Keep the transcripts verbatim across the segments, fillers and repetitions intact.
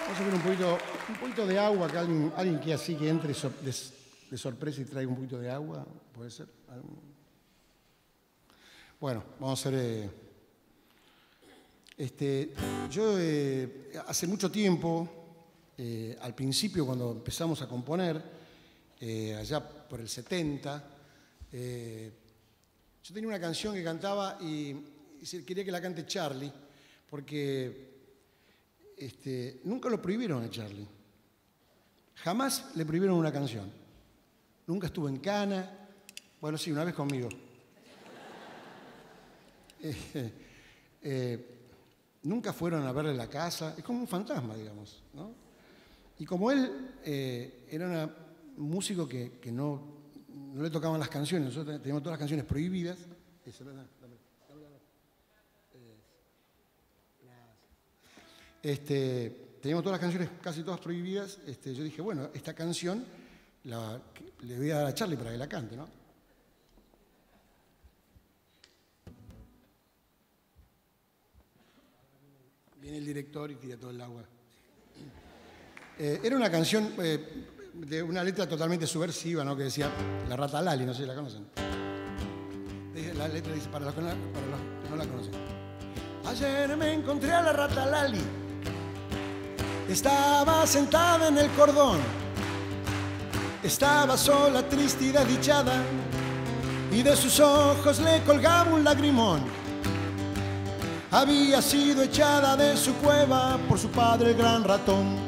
Vamos a ver un poquito, un poquito de agua, que alguien, alguien que así que entre so, de, de sorpresa y traiga un poquito de agua, ¿puede ser? Bueno, vamos a hacer... Eh, este, yo eh, hace mucho tiempo, eh, al principio cuando empezamos a componer, eh, allá por el setenta, eh, yo tenía una canción que cantaba y, y quería que la cante Charlie, porque... Este, nunca lo prohibieron a Charlie. Jamás le prohibieron una canción. Nunca estuvo en cana. Bueno, sí, una vez conmigo. Eh, eh, nunca fueron a verle la casa. Es como un fantasma, digamos, ¿no? Y como él eh, era un músico que, que no, no le tocaban las canciones, nosotros teníamos todas las canciones prohibidas. Eso, dame, dame. Este, teníamos todas las canciones casi todas prohibidas. Este, yo dije, bueno, esta canción la, le voy a dar a Charlie para que la cante, ¿no? Viene el director y tira todo el agua. Eh, era una canción eh, de una letra totalmente subversiva, ¿no? Que decía La Rata Lali, no sé si la conocen. La letra dice, para los que no, para los que no la conocen. Ayer me encontré a la Rata Lali. Estaba sentada en el cordón, estaba sola, triste y desdichada, y de sus ojos le colgaba un lagrimón. Había sido echada de su cueva por su padre el gran ratón,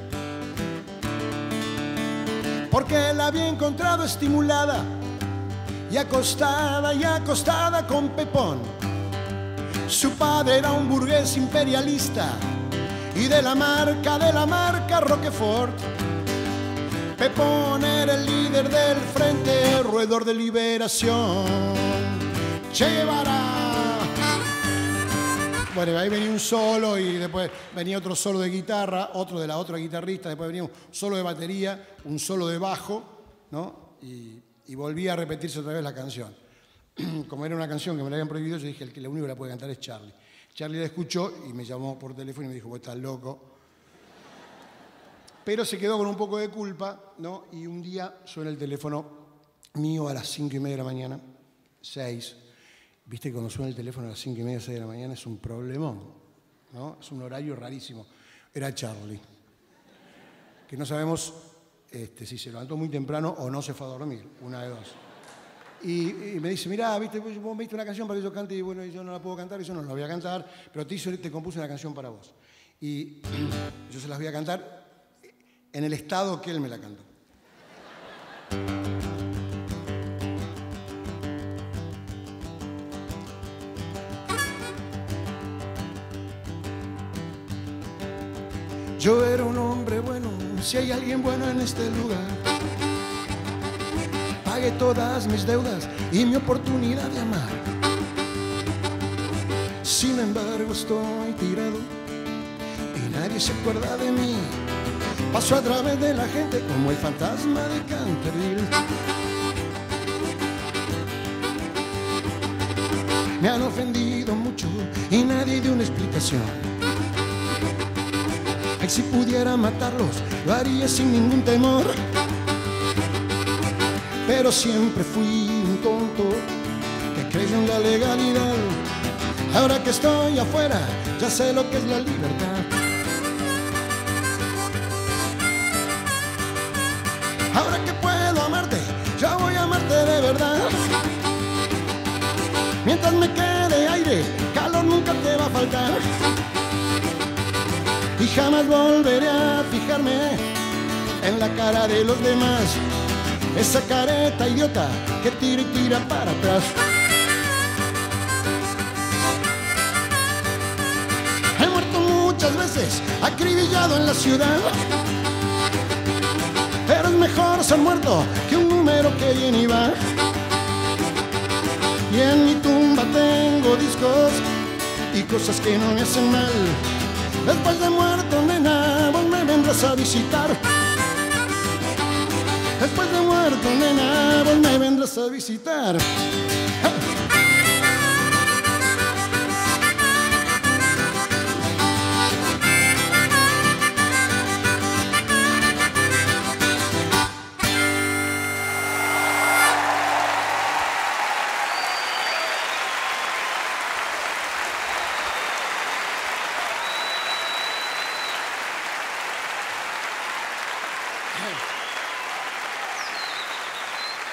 porque la había encontrado estimulada y acostada y acostada con Pepón. Su padre era un burgués imperialista y de la marca, de la marca Roquefort. Pepón era el líder del Frente Roedor de Liberación. Che Guevara. Bueno, ahí venía un solo y después venía otro solo de guitarra, otro de la otra guitarrista, después venía un solo de batería, un solo de bajo, ¿no? Y, y volvía a repetirse otra vez la canción. Como era una canción que me la habían prohibido, yo dije, el que lo único que la puede cantar es Charlie. Charlie la escuchó y me llamó por teléfono y me dijo, vos estás loco. Pero se quedó con un poco de culpa, ¿no? Y un día suena el teléfono mío a las cinco y media de la mañana, seis. Viste que cuando suena el teléfono a las cinco y media, seis de la mañana es un problemón, ¿no? Es un horario rarísimo. Era Charlie, que no sabemos este, si se levantó muy temprano o no se fue a dormir, una de dos. Y, y me dice, mirá, ¿viste? Vos me diste una canción para que yo cante y bueno, yo no la puedo cantar y yo no la voy a cantar, pero te, hizo, te compuse una canción para vos. Y yo se las voy a cantar en el estado que él me la cantó. Yo era un hombre bueno, si hay alguien bueno en este lugar. Pagué todas mis deudas y mi oportunidad de amar. Sin embargo estoy tirado y nadie se acuerda de mí. Paso a través de la gente como el fantasma de Canterville. Me han ofendido mucho y nadie dio una explicación. Ay, si pudiera matarlos, lo haría sin ningún temor. Pero siempre fui un tonto que creyó en la legalidad. Ahora que estoy afuera, ya sé lo que es la libertad. Ahora que puedo amarte, ya voy a amarte de verdad. Mientras me quede aire, calor nunca te va a faltar. Y jamás volveré a fijarme en la cara de los demás. Esa careta idiota que tira y tira para atrás. He muerto muchas veces, acribillado en la ciudad. Pero es mejor ser muerto que un número que viene y va. Y en mi tumba tengo discos y cosas que no me hacen mal. Después de muerto, nena, vos me vendrás a visitar. Después de muerto, nena, vos me vendrás a visitar. Eh.